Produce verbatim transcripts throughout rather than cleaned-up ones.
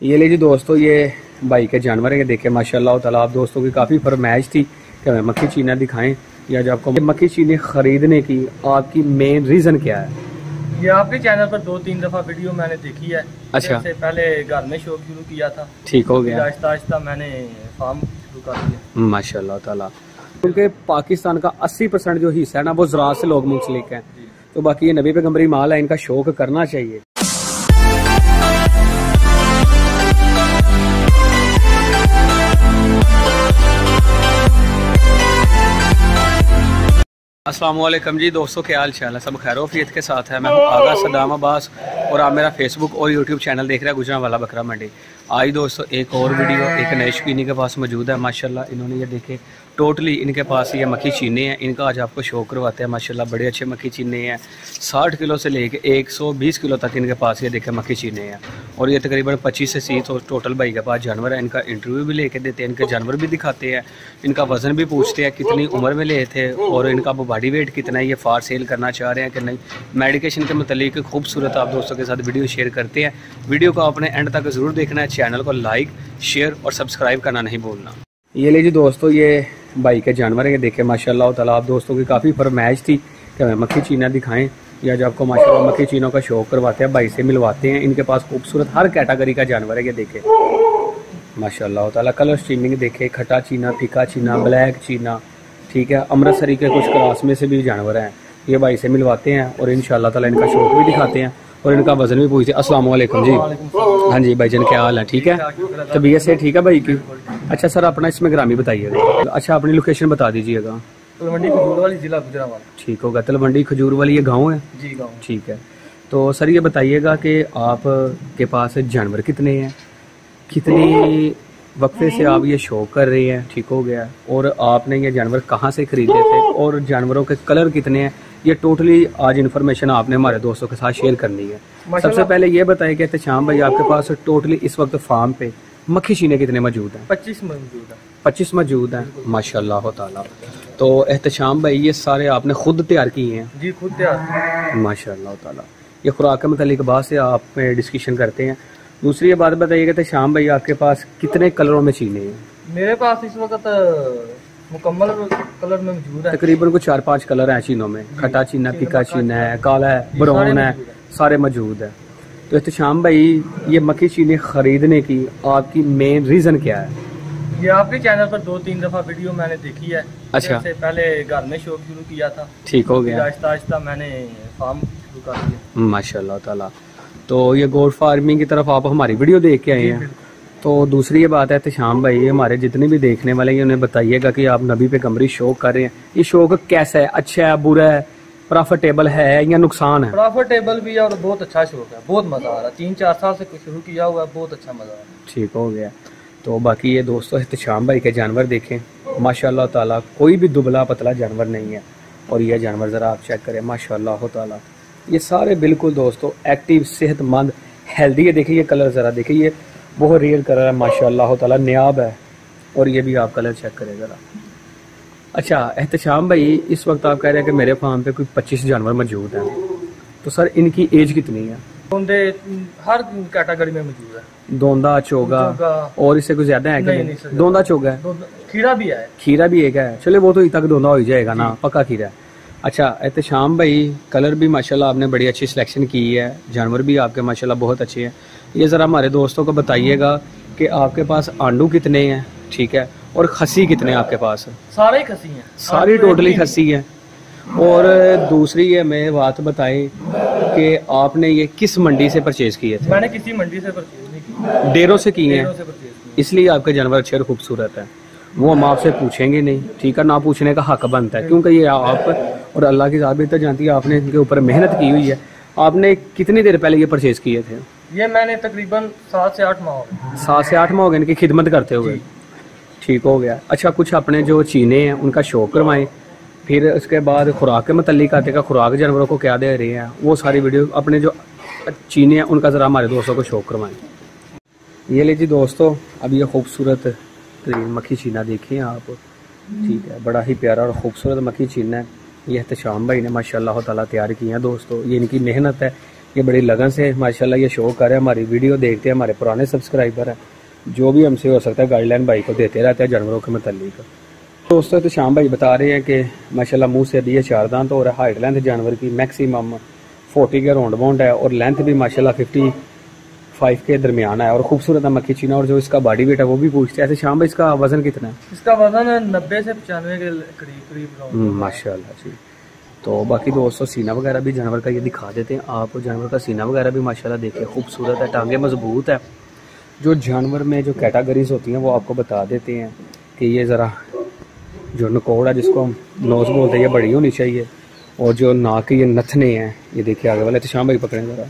ये लीजिए दोस्तों, ये भाई के जानवर है, देखे माशाल्लाह ताला। आप दोस्तों की काफ़ी फरमाइश थी कि हमें मक्खी चीना दिखाएं, या जो आपको मक्खी चीनी खरीदने की आपकी मेन रीज़न क्या है? ये आपके चैनल पर दो तीन दफ़ा वीडियो मैंने देखी है। अच्छा, से पहले घर में शौक शुरू किया था, ठीक हो गया, आहिस्ता आहिस्ता मैंने फार्म शुरू कर दिया माशाल्लाह ताला। क्योंकि पाकिस्तान का अस्सी परसेंट जो हिस्सा है ना वो ज़राअत से लोग मुंसलिक हैं, तो बाकी ये नबी पैगंबरी माल है, इनका शौक करना चाहिए। अस्सलाम वालेकुम जी दोस्तों, क्या हाल चाल है? सब खैरोफियत के साथ है। मैं हूँ आगा सदाम अब्बास और आप मेरा फेसबुक और यूट्यूब चैनल देख रहे हैं गुजरांवाला बकरा मंडी। आज दोस्तों एक और वीडियो एक नए शौकीनी के पास मौजूद है माशाल्लाह। इन्होंने ये देखे टोटली इनके पास ये मक्खी चीने हैं, इनका आज आपको शौक करवाते हैं माशाल्लाह। बड़े अच्छे मक्खी चीने हैं, साठ किलो से लेके एक सौ बीस किलो तक इनके पास ये देखे मक्खी चीने हैं। और ये तकरीबन पच्चीस से तीस टोटल भाई के पास जानवर है। इनका इंटरव्यू भी लेके देते हैं, इनके जानवर भी दिखाते हैं, इनका वज़न भी पूछते हैं कितनी उम्र में लिए थे और इनका बॉडी वेट कितना है, ये फार सेल करना चाह रहे हैं कि नहीं। मेडिकेशन के मतलब खूबसूरत आप दोस्तों के साथ वीडियो शेयर करते हैं। वीडियो को आपने एंड तक ज़रूर देखना है, चैनल को लाइक शेयर और सब्सक्राइब करना नहीं भूलना। ये लीजिए दोस्तों, ये भाई के जानवर है, देखे माशाल्लाह ताला। आप दोस्तों की काफ़ी फरमाइश थी कि हमें मक्खी चीना दिखाएं, या जो आपको माशाल्लाह मक्खी चीनों का शौक करवाते हैं, भाई से मिलवाते हैं। इनके पास खूबसूरत हर कैटेगरी का जानवर है, ये देखे माशाल्लाह ताला। कलर स्ट्रीमिंग देखे, खटा चीना, फीका चीना, ब्लैक चीना, ठीक है। अमृतसरी के कुछ क्लास में से भी जानवर हैं, ये भाई से मिलवाते हैं और इंशाल्लाह ताला इनका शौक भी दिखाते हैं और इनका वजन भी पूछते हैं। अस्सलाम वालेकुम जी। हाँ जी भाईजान, क्या हाल है? ठीक है, तबीयत से ठीक है भाई की? अच्छा सर, अपना इसमें ग्रामी बताइएगा। अच्छा, अपनी लोकेशन बता दीजिएगा। तलवंडी खजूर वाली, जिला गुजरांवाला। ठीक होगा, तलवंडी खजूर वाली ये गाँव है जी? गाँव। ठीक है। तो सर ये बताइएगा कि आप के पास जानवर कितने हैं, कितनी वक्फे से आप ये शौक कर रहे हैं, ठीक हो गया, और आपने ये जानवर कहाँ से खरीदे थे और जानवरों के कलर कितने हैं, ये टोटली आज इन्फॉर्मेशन आपने हमारे दोस्तों के साथ शेयर करनी है। सबसे पहले ये बताइए कि एहतशाम भाई आपके पास टोटली इस वक्त फार्म पे मक्खी चीने कितने मौजूद हैं? पच्चीस मौजूद है। पच्चीस मौजूद हैं माशाल्लाह ताला। तो एहतशाम भाई ये सारे आपने खुद तैयार किए हैं? जी खुद तैयार माशाल्लाह ताला। ये खुराक के मतलब बाद से आप में डिस्कशन करते हैं। दूसरी ये बात बताइएगा तो शाम भाई आपके पास कितने कलरों में चीने हैं? मेरे पास इस वक्त मुकम्मल कलर में मौजूद है, तकरीबन कुछ चार पांच कलर हैं चीनों में। खटा चीना, फीका चीना है, काला है, ब्राउन है, सारे मौजूद है। तो एहतशाम भाई ये मक्खी चीनी खरीदने की आपकी मेन रीजन क्या है? ये आपके चैनल पर दो तीन दफा वीडियो मैंने देखी है। अच्छा, से पहले घर में शौक शुरू किया था, ठीक हो गया, आहिस्ता आहिस्ता मैंने फार्म शुरू कर दिया माशाल्लाह ताला। तो ये गोट फार्मिंग की तरफ आप हमारी वीडियो देख के आए हैं। तो दूसरी ये बात है एहतशाम भाई, हमारे जितने भी देखने वाले हैं उन्हें बताइएगा कि आप नबी पैगंबरी शौक कर रहे हैं, ये शौक कैसा है? अच्छा है, बुरा है, प्रॉफिटेबल है या नुकसान है? प्रॉफिटेबल भी है और बहुत अच्छा शौक है, बहुत मजा आ रहा है। तीन चार साल से शुरू किया हुआ है, बहुत अच्छा मजा आ रहा है। ठीक हो गया। तो बाकी ये दोस्तों एहतशाम भाई के जानवर देखें माशाल्लाह ताला, कोई भी दुबला पतला जानवर नहीं है। और ये जानवर ज़रा आप चेक करें माशाल्लाह ताला, ये सारे बिल्कुल दोस्तों एक्टिव, सेहतमंद, हेल्दी है। देखिए ये कलर ज़रा देखिए, ये बहुत रियल कलर है माशाल्लाह ताला, नियाब है। और ये भी आप कलर चेक करें ज़रा। अच्छा एहतशाम भाई, इस वक्त आप कह रहे हैं कि मेरे फार्म पे कोई पच्चीस जानवर मौजूद हैं, तो सर इनकी एज कितनी है? दोंदे हर कैटेगरी में मौजूद है। दोंदा, चोगा और इससे कुछ ज्यादा है? नहीं, नहीं, दोंदा चोगा है, खीरा भी है। खीरा भी एक है, चले वो तो तक दोंदा हो जाएगा ना, पक्का खीरा है। अच्छा एहतशाम भाई, कलर भी माशाल्लाह आपने बड़ी अच्छी सिलेक्शन की है, जानवर भी आपके माशाल्लाह बहुत अच्छे हैं। ये ज़रा हमारे दोस्तों को बताइएगा कि आपके पास आंडू कितने हैं, ठीक है, और खसी कितने हैं आपके पास? सारे खसी हैं, सारी टोटली खसी है। और दूसरी ये मैं बात बताएं कि आपने ये किस मंडी से परचेज किए थे? मैंने किसी मंडी से परचेज नहीं किया, डेरों से किए हैं, इसलिए आपके जानवर अच्छे और खूबसूरत हैं। वो हम आपसे पूछेंगे नहीं, ठीक है, ना पूछने का हक बनता है, क्योंकि ये आप और अल्लाह की ज़ात बेहतर जानती है, आपने इनके ऊपर मेहनत की हुई है। आपने कितनी देर पहले ये परचेज किए थे? ये मैंने तकरीबन सात से आठ माह हो गए। सात से आठ माह हो गए इनकी खिदमत करते हुए, ठीक हो गया। अच्छा, कुछ अपने जो चीने हैं उनका शौक करवाएं, फिर उसके बाद खुराक के मतलब आते का खुराक जानवरों को क्या दे रहे हैं, वो सारी वीडियो अपने जो चीने हैं उनका ज़रा हमारे दोस्तों को शौक करवाएं। ये लीजिए दोस्तों, अब ये खूबसूरत मक्खी चीना देखिए आप, ठीक है, बड़ा ही प्यारा और ख़ूबसूरत मक्खी चीना है। ये एहतशाम भाई ने माशाल्लाह ताला तैयार किए हैं दोस्तों, ये इनकी मेहनत है, ये बड़ी लगन से माशाल्लाह ये शो कर रहे हैं, हमारी वीडियो देखते हैं, हमारे पुराने सब्सक्राइबर हैं, जो भी हमसे हो सकता है गाइडलाइन भाई को देते रहते हैं जानवरों के मतलब। दोस्तों तो शाम भाई बता रहे हैं कि माशाल्लाह मुंह से अभी ये चार दांत हो रहा है। हाइट लेंथ जानवर की मैक्सिमम फोर्टी के राउंड बाउंड है और लेंथ भी माशाल्लाह फिफ्टी फाइव के दरमियान है और खूबसूरत है मक्खी चीना। और जो इसका बॉडी वेट है वो भी पूछते हैं। ऐसे शाम भाई इसका वजन कितना है? इसका वजन है नब्बे से पचानवे के करीब करीब माशाल्लाह जी। तो बाकी दोस्तों सीना वगैरह भी जानवर का ये दिखा देते हैं आप। जानवर का सीना वगैरह भी माशाल्लाह देखिए खूबसूरत है, टांगे मजबूत है। जो जानवर में जो कैटेगरीज होती हैं वो आपको बता देते हैं कि ये ज़रा जो नकोड़ है जिसको हम नोज़ बोलते हैं ये बड़ी होनी चाहिए। और जो नाक के ये नथने हैं ये देखिए आगे वाले, तो शाम भाई पकड़ें ज़रा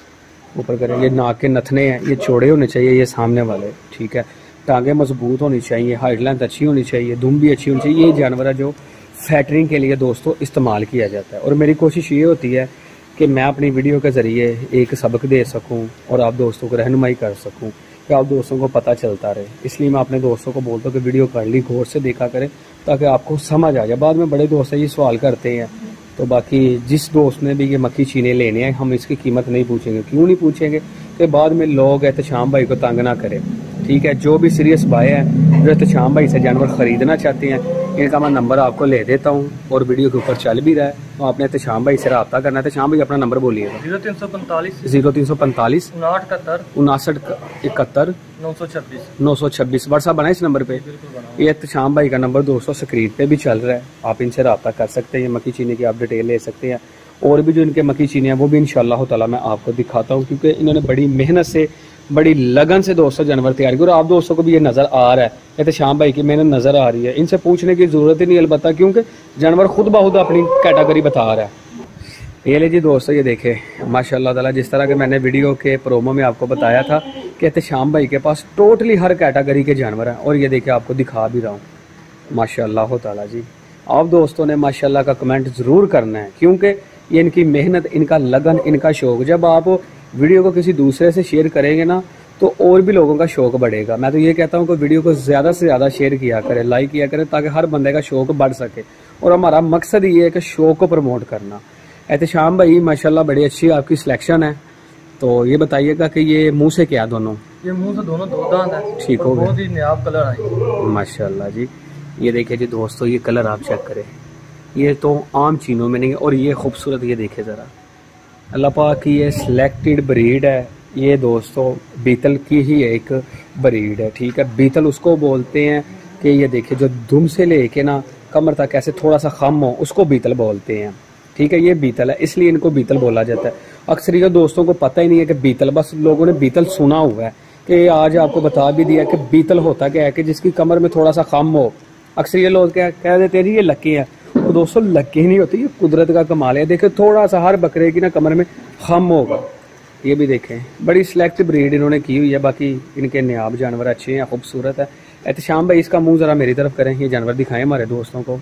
ऊपर करें, ये नाक के नथने हैं ये चौड़े होने चाहिए, ये सामने वाले, ठीक है। टांगे मजबूत होनी चाहिए, हाइट लेंथ अच्छी होनी चाहिए, दुम भी अच्छी होनी चाहिए। ये जानवर है जो फैटरिंग के लिए दोस्तों इस्तेमाल किया जाता है। और मेरी कोशिश ये होती है कि मैं अपनी वीडियो के ज़रिए एक सबक दे सकूं और आप दोस्तों को रहनुमाई कर सकूं कि आप दोस्तों को पता चलता रहे। इसलिए मैं अपने दोस्तों को बोलता हूँ कि वीडियो कर ली गौर से देखा करें ताकि आपको समझ आ जाए। बाद में बड़े दोस्त ये सवाल करते हैं, तो बाकी जिस दोस्त ने भी ये मक्खी चीने लेने हैं हम इसकी कीमत नहीं पूछेंगे। क्यों नहीं पूछेंगे कि बाद में लोग एहतशाम भाई को तंग ना करें, ठीक है। जो भी सीरियस भाई हैं जो एहतशाम भाई से जानवर ख़रीदना चाहते हैं इनका मैं नंबर आपको ले देता हूँ और वीडियो के ऊपर चल भी रहा है, तो आपने एहतशाम भाई से रब्ता करना है। एहतशाम भाई अपना नंबर बोलिएगा। जीरो तीन सौ पैंतालीस जीरो तीन सौ पैंतालीस उनाहठ इकहत्तर उनासठ इकहत्तर नौ सौ छब्बीस नौ सौ छब्बीस व्हाट्सअप बना इस नंबर पे। ये एहतशाम भाई का नंबर दोस्तों स्क्रीन पे भी चल रहा है, आप इनसे रब्ता कर सकते हैं। मक्खी चीनी की आप डिटेल ले सकते हैं और भी जो इनके मक्खी चीनी है वो भी इंशाल्लाह ताला मैं आपको दिखाता हूँ, क्योंकि इन्होंने बड़ी मेहनत से बड़ी लगन से दोस्तों जानवर तैयार किया। और आप दोस्तों को भी ये नज़र आ रहा है, एहतशाम भाई की मेहनत नज़र आ रही है, इनसे पूछने की ज़रूरत ही नहीं अलबत्ता, क्योंकि जानवर खुद ब खुद अपनी कैटेगरी बता रहा है। ये ले जी दोस्तों, ये देखे माशाल्लाह ताला जिस तरह के मैंने वीडियो के प्रोमो में आपको बताया था कि एहतशाम भाई के पास टोटली हर कैटेगरी के जानवर हैं। और ये देखिए आपको दिखा भी रहा हूँ माशाल्लाह ताला जी। आप दोस्तों ने माशाल्लाह का कमेंट ज़रूर करना है, क्योंकि ये इनकी मेहनत, इनका लगन, इनका शौक़। जब आप वीडियो को किसी दूसरे से शेयर करेंगे ना तो और भी लोगों का शौक़ बढ़ेगा। मैं तो ये कहता हूँ कि वीडियो को ज़्यादा से ज़्यादा शेयर किया करें, लाइक किया करें, ताकि हर बंदे का शौक़ बढ़ सके। और हमारा मकसद ये है कि शौक़ को प्रमोट करना। एहतशाम भाई माशाल्लाह बड़ी अच्छी आपकी सिलेक्शन है। तो ये बताइएगा कि ये मुँह से क्या दोनों? ये मुँह से दोनों दो दांत है, ठीक हो गया, बहुत ही नायाब कलर है माशाल्लाह जी। ये देखिए जी दोस्तों, ये कलर आप चेक करें, ये तो आम चीनों में नहीं है। और ये खूबसूरत, ये देखिए ज़रा, अल्लाह पाक की ये सिलेक्टेड ब्रीड है। ये दोस्तों बीतल की ही एक ब्रीड है, ठीक है। बीतल उसको बोलते हैं कि ये देखिए जो दुम से लेके ना कमर तक ऐसे थोड़ा सा खम हो उसको बीतल बोलते हैं, ठीक है। ये बीतल है, इसलिए इनको बीतल बोला जाता है। अक्सर ये दोस्तों को पता ही नहीं है कि बीतल, बस लोगों ने बीतल सुना हुआ है। कि आज आपको बता भी दिया कि बीतल होता क्या है, कि जिसकी कमर में थोड़ा सा खम हो। अक्सर ये लोग क्या कह देते हैं ये लक्की है, तो दोस्तों लक्की नहीं होती, ये कुदरत का कमाल है। देखिए थोड़ा सा हर बकरे की ना कमर में खम होगा। ये भी देखें, बड़ी सिलेक्ट ब्रीड इन्होंने की हुई है। बाकी इनके नियाब जानवर अच्छे हैं, खूबसूरत है। एहतशाम भाई इसका मुंह ज़रा मेरी तरफ करें, ये जानवर दिखाएं हमारे दोस्तों को।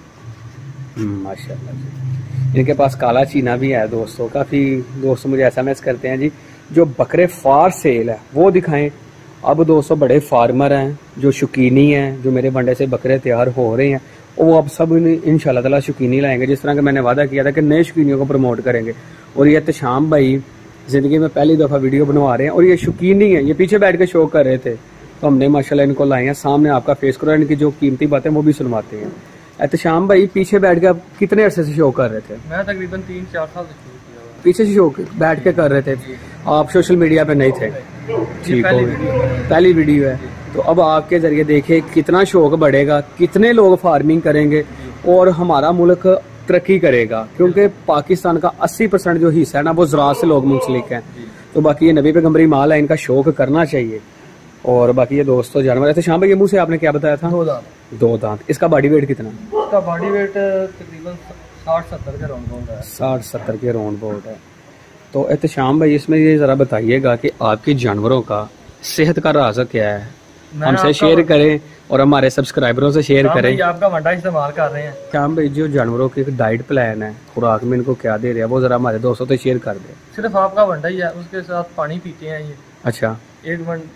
माशाल्लाह जी, इनके पास काला चीना भी है दोस्तों। काफ़ी दोस्त मुझे एस एम एस करते हैं जी जो बकरे फार सेल है वो दिखाएं। अब दोस्तों बड़े फार्मर हैं जो शौकीनी हैं, जो मेरे बंडे से बकरे तैयार हो रहे हैं, वो अब सब इंशाल्लाह ताला शौकीनी लाएंगे। जिस तरह के मैंने वादा किया था कि नए शौकीनियों को प्रमोट करेंगे। और ये एहतशाम भाई ज़िंदगी में पहली दफ़ा वीडियो बनवा रहे हैं और ये शौकीनी है, ये पीछे बैठ के शो कर रहे थे, तो हमने माशाल्लाह इनको लाए हैं। सामने आपका फेस करो, इनकी जो कीमती बातें वो भी सुनवाते हैं। एहतशाम भाई पीछे बैठ के आप कितने अरसे से शो कर रहे थे? मैं तकरीबन तीन चार साल से शुरू किया हुआ। पीछे से शो बैठ के कर रहे थे, आप सोशल मीडिया पे नहीं थे? ठीक हो, पहली वीडियो है। तो अब आपके जरिए देखे कितना शौक बढ़ेगा, कितने लोग फार्मिंग करेंगे और हमारा मुल्क तरक्की करेगा। क्योंकि पाकिस्तान का अस्सी परसेंट जो हिस्सा है ना वो ज़राअत से लोग मुंसलिक हैं। तो बाकी ये नबी पैगंबरी माल है, इनका शौक करना चाहिए। और बाकी ये दोस्तों जानवर ऐसे शाम भाई, ये मुँह से आपने क्या बताया था? दो दांत। दो दांत। इसका बॉडी वेट कितना? इसका बॉडी वेट तकरीबन साठ सत्तर के राउंड बाउंड है। साठ सत्तर के राउंड बाउंड है। तो एहतशाम भाई इसमें ये ज़रा बताइएगा कि आपके जानवरों का सेहत का राज क्या है? हमसे शेयर करें और हमारे सब्सक्राइबरों से शेयर करें। आपका वंडा इस्तेमाल कर रहे हैं शाम भाई, जो जानवरों की एक डाइट प्लान है, खुराक में इनको क्या दे रहे हैं वो ज़रा हमारे दोस्तों से शेयर कर दें। सिर्फ आपका वंडा ही है, उसके साथ पानी पीते हैं ये। अच्छा, एक वन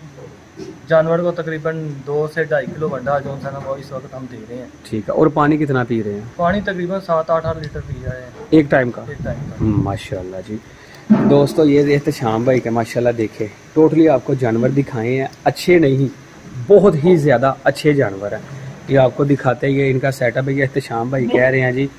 जानवर को तकरीबन दो से ढाई किलो वंडा जो है ना वो इस वक्त हम दे रहे हैं। ठीक है। और पानी कितना पी रहे हैं? पानी तकरीबन सात आठ आठ लीटर पी रहे हैं एक टाइम का? एक टाइम का। माशाल्लाह जी। दोस्तों ये एहतशाम भाई के माशाल्लाह देखे टोटली आपको जानवर दिखाए हैं, अच्छे नहीं बहुत ही ज़्यादा अच्छे जानवर हैं। ये आपको दिखाते हैं, ये इनका सेटअप है। ये एहतशाम भाई कह रहे हैं जी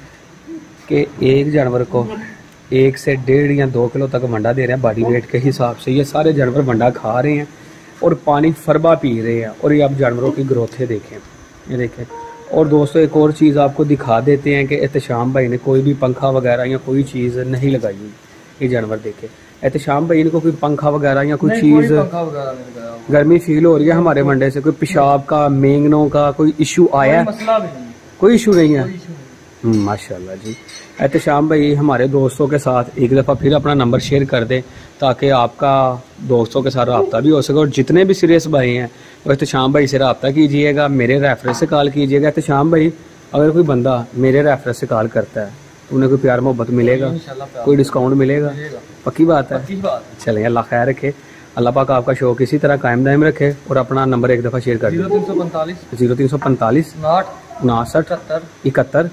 कि एक जानवर को एक से डेढ़ या दो किलो तक वंडा दे रहे हैं बॉडी वेट के हिसाब से। ये सारे जानवर वंडा खा रहे हैं और पानी फरबा पी रहे हैं। और ये आप जानवरों की ग्रोथें देखें, ये देखें। और दोस्तों एक और चीज़ आपको दिखा देते हैं कि एहतशाम भाई ने कोई भी पंखा वगैरह या कोई चीज़ नहीं लगाई हुई। ये जानवर देखे एहतशाम भाई इनको कोई पंखा वगैरह या कोई चीज़, गर्मी फील हो रही है हमारे वंडे से, कोई पेशाब का मेंगनों का कोई इशू आया है? कोई इशू नहीं है। माशाल्लाह जी। एहतशाम भाई हमारे दोस्तों के साथ एक दफ़ा फिर अपना नंबर शेयर कर दें ताकि आपका दोस्तों के साथ रब्ता भी हो सके। और जितने भी सीरियस भाई हैं वो एहतशाम भाई से रब्ता कीजिएगा, मेरे रेफरेंस से कॉल कीजिएगा। एहतशाम भाई अगर कोई बंदा मेरे रेफरेंस से कॉल करता है तो उन्हें कोई प्यार मोहब्बत मिलेगा, कोई डिस्काउंट मिलेगा? पक्की बात है। चलें, अल्लाह खैर रखे, अल्लाह पाक आपका शौक इसी तरह कायम दायम रखे। और अपना नंबर एक दफ़ा शेयर कर दीजिए। जीरो तीन सौ पैंतालीस जीरो तीन सौ पैंतालीस उनासठ इकहत्तर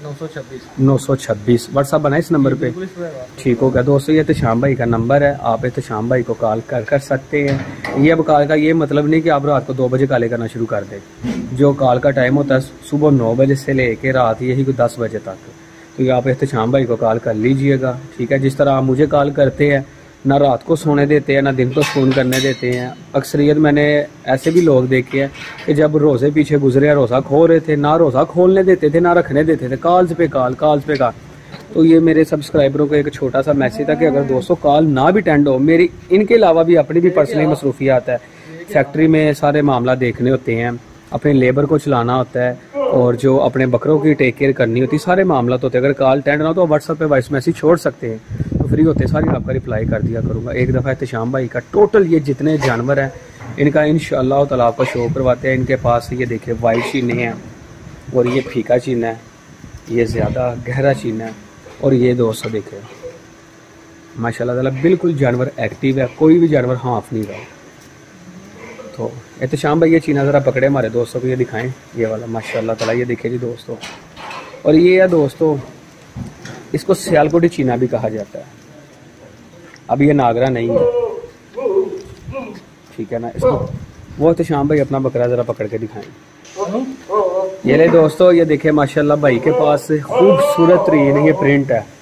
नौ सौ छब्बीस व्हाट्सअप बना इस नंबर पे। ठीक हो गया दोस्तों, ये एहतशाम भाई का नंबर है, आप एहतशाम भाई को कॉल कर कर सकते हैं। ये अब कॉल का ये मतलब नहीं कि आप रात को दो बजे कॉल करना शुरू कर दें। जो कॉल का टाइम होता है सुबह नौ बजे से लेके रात यही कोई दस बजे तक, तो ये आप एहतशाम भाई को कॉल कर लीजिएगा। ठीक है, जिस तरह आप मुझे कॉल करते हैं, ना रात को सोने देते हैं ना दिन को फ़ोन करने देते हैं। अक्सरियत मैंने ऐसे भी लोग देखे हैं कि जब रोज़े पीछे गुजरे, रोज़ा खो रहे थे, ना रोज़ा खोलने देते थे ना रखने देते थे, कॉल्स पे कॉल कॉल्स पे कॉल। तो ये मेरे सब्सक्राइबरों को एक छोटा सा मैसेज था कि अगर दोस्तों कॉल ना भी अटेंड हो, मेरी इनके अलावा भी अपनी भी पर्सनली मसरूफियात है। फैक्ट्री में सारे मामला देखने होते हैं, अपने लेबर को चलाना होता है और जो अपने बकरों की टेक केयर करनी होती है, सारे मामला तो होते हैं। अगर कॉल अटेंड ना हो तो व्हाट्सएप पे वॉइस मैसेज छोड़ सकते हैं, तो फ्री होते सारी आपका रिप्लाई कर दिया करूँगा। एक दफ़ा एहतशाम भाई का टोटल ये जितने जानवर हैं इनका इंशाअल्लाह ताला आपका शो करवाते हैं। इनके पास ये देखिए वाइट चीने हैं और ये फीका चीना है, ये ज़्यादा गहरा चीना है और ये दोस्तों देखे माशाल्लाह ताला बिल्कुल जानवर एक्टिव है, कोई भी जानवर हाफ नहीं रहा। तो एहतशाम भाई ये चीना ज़रा पकड़े हमारे दोस्तों को, ये दिखाएं ये वाला माशाल्लाह ताला, ये देखिए जी दोस्तों। और ये है दोस्तों, इसको सियालकोटी चीना भी कहा जाता है। अब ये नागरा नहीं है, ठीक है ना। इसको वो एहतशाम भाई अपना बकरा ज़रा पकड़ के दिखाएं। ये ले दोस्तों, ये देखिए माशाल्लाह भाई के पास खूबसूरत तरीन ये प्रिंट है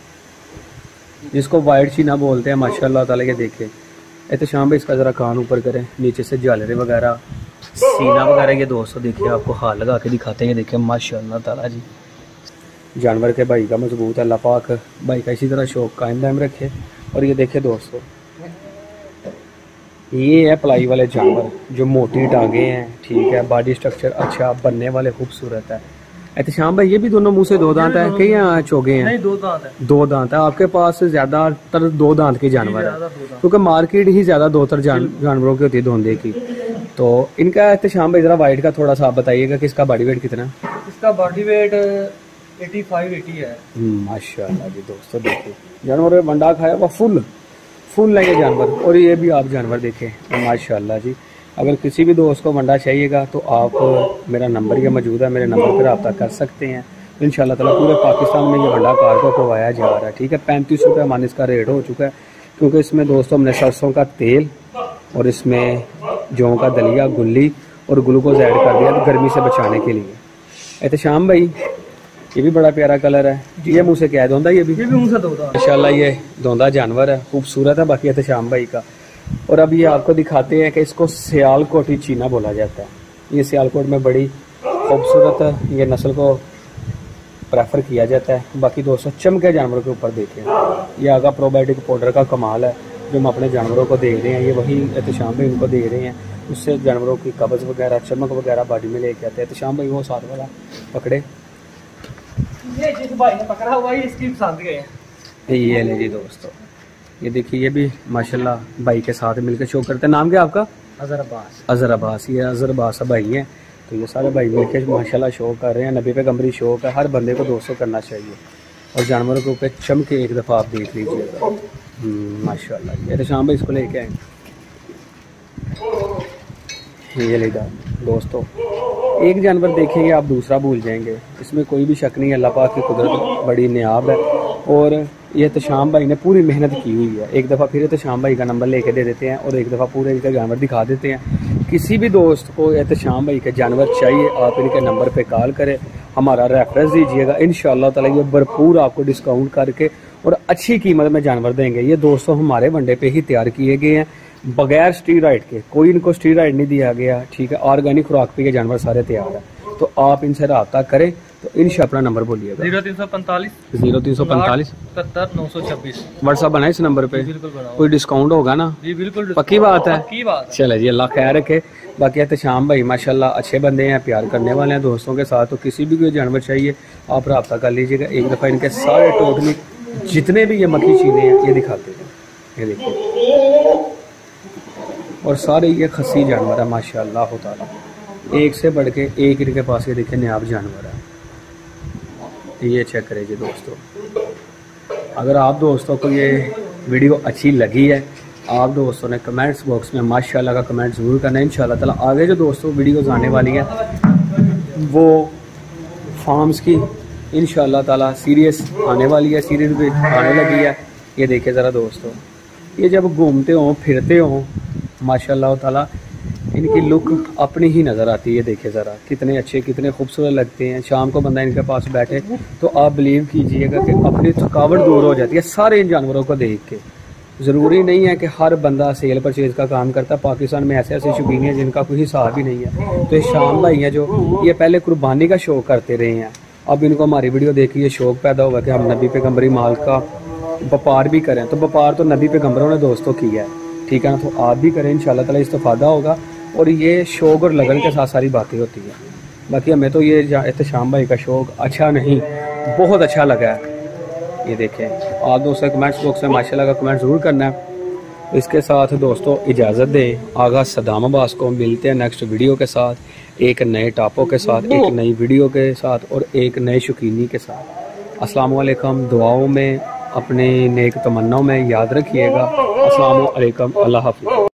जिसको वाइट चीना बोलते हैं माशाल्लाह ताला। ये देखिए एहतशाम भाई इसका ज़रा कान ऊपर करें, नीचे से झालरे वगैरह सीना वगैरह। ये दोस्तों देखिए आपको हाथ लगा के दिखाते हैं, ये देखिए माशाल्लाह ताला जी जानवर के भाई का मजबूत है। अल्लाह पाक भाई का इसी तरह शौक कायम दायम रखे। और ये देखिए दोस्तों, ये है पलाई वाले जानवर जो मोटी टांगे हैं, ठीक है, बॉडी स्ट्रक्चर अच्छा, बनने वाले खूबसूरत है। एहतशाम भाई ये भी दोनों मुंह से दो दांत है कि या चोगे हैं? नहीं, दो दांत है। दो दांत है आपके पास, ज्यादातर दो दांत के जानवर है क्योंकि मार्केट ही ज्यादा दो तर जान, जानवरों की होती है धोंदे की। तो इनका एहतशाम भाई जरा वाइट का थोड़ा सा आप बताइएगा कि इसका बॉडी वेट कितना? इसका body weight eighty five eighty है। माशाल्लाह जी दोस्तों देखिए जानवर वंडा खाया हुआ फुल फुल है ये जानवर। और ये भी आप जानवर देखें माशाल्लाह जी। अगर किसी भी दोस्त को वंडा चाहिएगा तो आप मेरा नंबर ये मौजूद है, मेरे नंबर पर रब्ता कर सकते हैं। इंशाल्लाह ताला पूरे पाकिस्तान में ये वंडा कार को पवाया जा रहा है, ठीक है। पैंतीस रुपये मान इसका रेट हो चुका है क्योंकि इसमें दोस्तों हमने सरसों का तेल और इसमें जौ का दलिया, गुल्ली और ग्लूकोज ऐड कर दिया गर्मी से बचाने के लिए। एहतशाम भाई ये भी बड़ा प्यारा कलर है, ये मुँह से क्या है धोंदा? ये भी मुँह से धोंदा इंशाल्लाह। ये धोंदा जानवर है, खूबसूरत है बाकी एहतशाम भाई का। और अब ये आपको दिखाते हैं कि इसको सियालकोटी चीना बोला जाता है। ये सियालकोट में बड़ी खूबसूरत है, ये नस्ल को प्रेफर किया जाता है। बाकी दोस्तों चमके जानवरों के ऊपर देखें, ये आगा प्रोबायोटिक पाउडर का कमाल है जो हम अपने जानवरों को दे रहे हैं। ये वही एहतशाम भाई उनको दे रहे हैं, उससे जानवरों की कब्ज़ वगैरह चमक वगैरह बॉडी में लेके आते हैं। एहतशाम भाई वो साथ वाला पकड़े, ये जिस भाई ने पकड़ा हुआ है इसकी पसंद गए हैं। ये ले जी दोस्तों, ये देखिए ये भी माशाल्लाह भाई के साथ मिलकर शो करते हैं। नाम क्या आपका? अजहर अब्बास। अजहर अब्बास, ये अजहर अब्बास भाई हैं। तो ये सारे भाई मिलकर माशाल्लाह शो कर रहे हैं। नबी पे कमरी शौक है, हर बंदे को दोस्तों करना चाहिए। और जानवरों के ऊपर चम के एक दफ़ा आप देख लीजिएगा माशाल्लाह। ये तो शाम भाई इसको लेके आए, ये लेगा दोस्तों। एक जानवर देखेंगे आप दूसरा भूल जाएंगे, इसमें कोई भी शक नहीं है। अल्लाह पाक की कुदरत बड़ी नियाब है। और ये एहतशाम भाई ने पूरी मेहनत की हुई है। एक दफ़ा फिर एहतशाम भाई का नंबर लेके दे देते हैं और एक दफ़ा पूरे इनके जानवर दिखा देते हैं। किसी भी दोस्त को एहतशाम भाई के जानवर चाहिए, आप इनके नंबर पे कॉल करें, हमारा रेफरेंस दीजिएगा, इंशाअल्लाह ताला ये भरपूर आपको डिस्काउंट करके और अच्छी कीमत में जानवर देंगे। ये दोस्तों हमारे वनडे पे ही तैयार किए गए हैं, बगैर स्टीरॉइड के, कोई इनको स्टीरॉइड नहीं दिया गया, ठीक है। ऑर्गेनिक खुराक पे ये जानवर सारे तैयार है। तो आप इनसे रब्ता करें। तो इंशा अपना नंबर बोलिएगा। जीरो तीन सौ पैंतालीस जीरो तीन सौ पैंतालीस सत्तर नौ सौ छब्बीस व्हाट्सअप बना इस नंबर पे। बिल्कुल बनाओ। कोई डिस्काउंट होगा ना? जी बिल्कुल, पक्की बात है। पक्की बात है। चले जी, अल्लाह खैर रखे। बाकी एहतशाम भाई माशाल्लाह अच्छे बंदे हैं, प्यार करने वाले हैं दोस्तों के साथ। तो किसी भी कोई जानवर चाहिए आप रब्ता कर लीजिएगा। एक दफ़ा इनके सारे टोटली जितने भी ये मक्खी चीज़ें हैं ये दिखाते हैं, ये देखिए। और सारे ये खस्सी जानवर है माशाल्लाह ताला, एक से बढ़ के एक इनके पास ये देखिए नायाब जानवर है। ये चेक करें जी दोस्तों। अगर आप दोस्तों को ये वीडियो अच्छी लगी है, आप दोस्तों ने कमेंट्स बॉक्स में माशाल्लाह का कमेंट ज़रूर करना है। इंशाल्लाह ताला आगे जो दोस्तों वीडियोज़ आने वाली है वो फार्म्स की इंशाल्लाह ताला सीरीज आने वाली है, सीरीज भी आने लगी है। ये देखिए ज़रा दोस्तों, ये जब घूमते हों फिरते हों माशाल्लाह ताला इनकी लुक अपनी ही नज़र आती है। देखिए ज़रा कितने अच्छे कितने खूबसूरत लगते हैं। शाम को बंदा इनके पास बैठे तो आप बिलीव कीजिएगा कि अपनी थकावट दूर हो जाती है सारे इन जानवरों को देख के। ज़रूरी नहीं है कि हर बंदा सेल परचेज़ का काम करता है। पाकिस्तान में ऐसे ऐसे शौकीन हैं जिनका कोई हिसाब ही नहीं है। तो ये शाम भाई हैं जो ये पहले कुर्बानी का शौक़ करते रहे हैं, अब इनको हमारी वीडियो देखी ये शौक़ पैदा हुआ कि हम नबी पैगम्बरी माल का व्यापार भी करें। तो व्यापार तो नबी पैगम्बरों ने दोस्तों किया है, ठीक है ना। तो आप भी करें, इंशाल्लाह ताला इस्तेफादा होगा। और ये शौक़ और लगन के साथ सारी बातें होती हैं। बाकी हमें तो ये एहतशाम भाई का शौक़ अच्छा नहीं बहुत अच्छा लगा है। ये देखें आप दोस्तों कमेंट्स बॉक्स में माशाल्लाह का कमेंट ज़रूर करना है। इसके साथ दोस्तों इजाज़त दें, आगा सदाम अब्बास को मिलते हैं नेक्स्ट वीडियो के साथ, एक नए टॉपों के साथ, एक नई वीडियो के साथ और एक नए शौकीनी के साथ। अस्सलाम वालेकुम। दुआओं में अपने नेक तमन्नाओं में याद रखिएगा। अस्सलाम वालेकुम, अल्लाह हाफ़िज़।